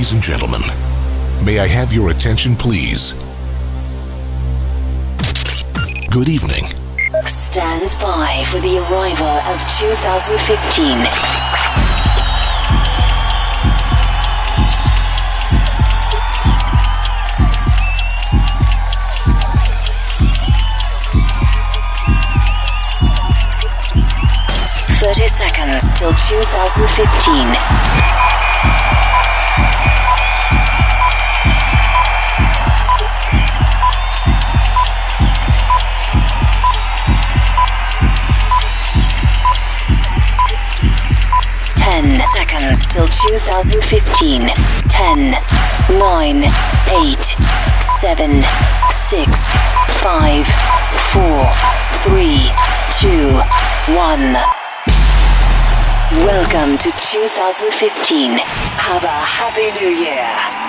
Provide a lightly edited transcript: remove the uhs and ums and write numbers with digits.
Ladies and gentlemen, may I have your attention, please? Good evening. Stand by for the arrival of 2015. Seconds till 2015. 10 seconds till 2015. 10, 9, 8, 7, 6, 5, 4, 3, 2, 1. Welcome to 2015. Have a happy new year.